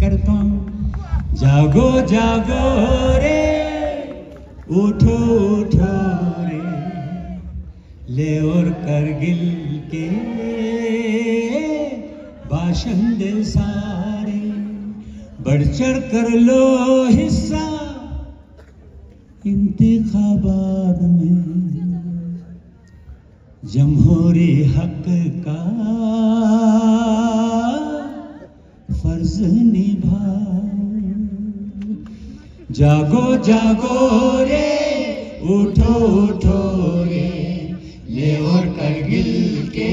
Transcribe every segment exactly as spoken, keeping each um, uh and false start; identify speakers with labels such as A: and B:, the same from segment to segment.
A: करता हूँ। जागो जागो रे, उठो उठो रे, ले और करगिल के बाशिंदे सारे, बढ़ चढ़ कर लो हिस्सा इंतखाबात में, जमहूरी हक का फर्ज निभाओ। जागो जागो रे, उठो उठो रे, ले और करगिल के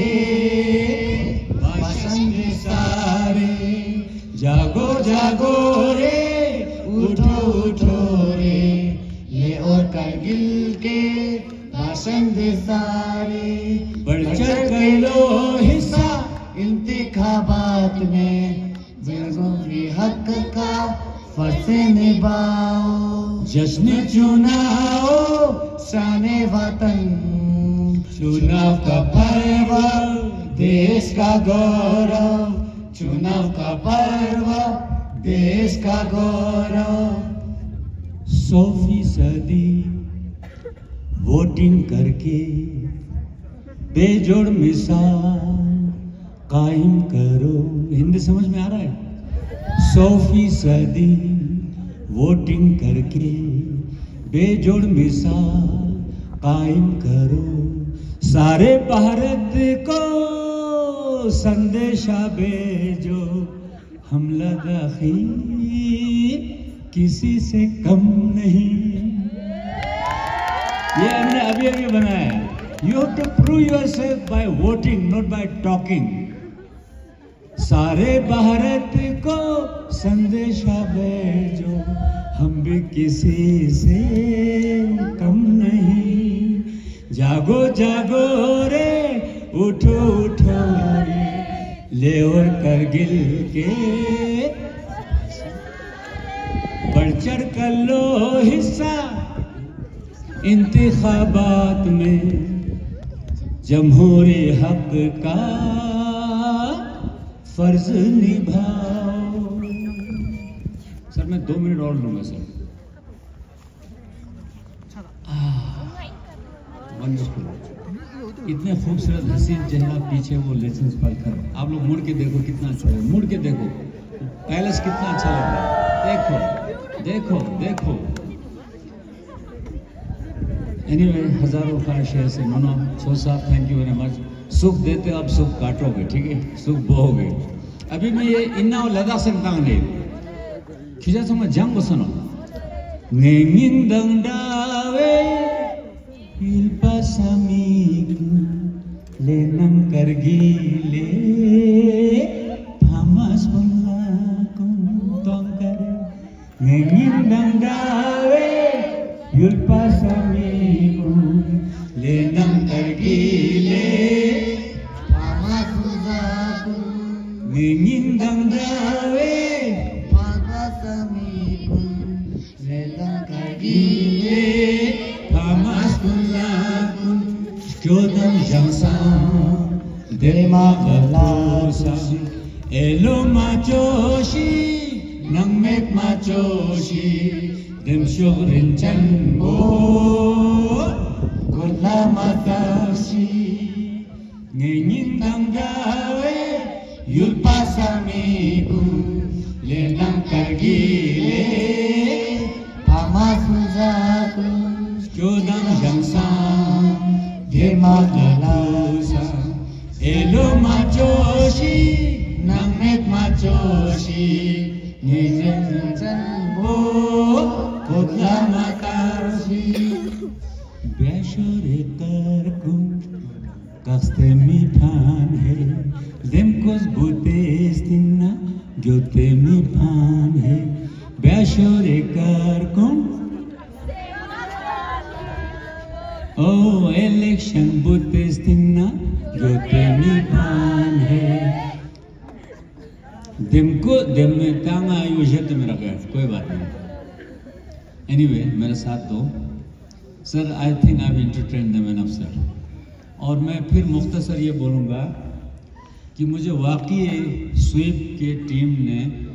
A: बाशिंदे सारे, जागो जागो रे, उठो उठो रे, ले और करगिल के बाशिंदे सारे, बढ़ चढ़ कर लो हिस्सा इंतखाबात में, जमहूरी हक का फर्ज निभाओ। जश्न चुनाव शाने वतन, चुनाव का पर्व देश का गौरव, चुनाव का पर्व देश का गौरव। सौ फीसदी वोटिंग करके बेजोड़ मिसाल कायम करो। हिंदी समझ में आ रहा है? सौ फीसदी वोटिंग करके बेजोड़ मिसाल कायम करो। सारे भारत को संदेशा भेजो, हम लद्दाखी किसी से कम नहीं। ये हमने अभी अभी बनाया है। You have to prove yourself by voting, not by talking. सारे भारत को संदेशा भेजो, हम भी किसी से कम नहीं। जागो जागो रे, उठो उठो रे, ले और करगिल के बढ़ चढ़ कर लो हिस्सा इंतखाबात में, जमहूरी हक का फर्ज निभाओ। सर मैं दो मिनट और लूंगा सर। इतने खूबसूरत हसीन चेहरा पीछे वो लेसन पढ़कर, आप लोग मुड़ के देखो कितना अच्छा है, मुड़ के देखो पैलेस कितना अच्छा लग रहा है। देखो देखो देखो। एनीवे, हजारों ख्वाहिश ऐसे मनो। सो साहब थैंक यू वेरी मच। सुख देते अब सुख काटोगे, ठीक है, सुख बोओगे। अभी मैं ये इन्ना और लदा सकता हूँ नहीं खिजा तो मैं जंग सुनो नेमिन दंडावे इल्पासामिकु लेनम करगिले फामस बुलाकुम तोंकर नेमिन दंडावे इल्पासामिकु लेनम करगिले फामस बुलाकुम नेमिन दंडावे फामसामिकु लेनम करगिले Jodam Jamsan Dema Galasashi Elo Machoshi Nangmek Machoshi Dem Shorin Chanbo Kola Matashi Ngengin Tanggawe Yulpasamiku Lenang Kargile Pamasuzaku Jodam Jamsan Dema Galasa Elo Machoshi Nangmek Machoshi Nyezen Zanbo Kodla Matashi Beshore Karkum Kaste mi pan hai Demkos Butestina Gyote mi pan hai Beshore Karkum Oh, election Buddhistina, Yotemi Pan है। दिम को दिम में तांगा आयुष्य तो मेरा गया, कोई बात नहीं। Anyway, मेरे साथ तो, sir, I think I've entertained them enough, sir. और मैं फिर मुख्तसर ये बोलूँगा कि मुझे वाकई स्वीप के टीम ने